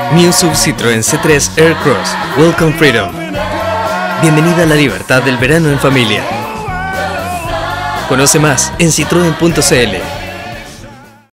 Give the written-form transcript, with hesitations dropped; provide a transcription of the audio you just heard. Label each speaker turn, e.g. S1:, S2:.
S1: New Sub Citroën C3 Aircross. Welcome Freedom. Bienvenida a la libertad del verano en familia. Conoce más en citroen.cl.